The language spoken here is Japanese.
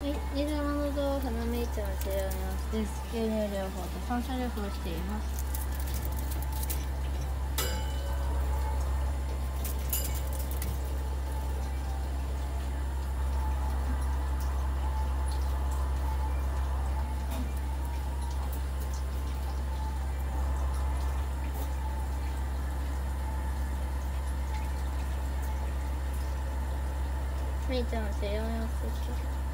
はい、ニラの豆腐のめいちゃんの治療の様子です。吸入療法と酸素療法をしています。めいちゃんの治療の様子です。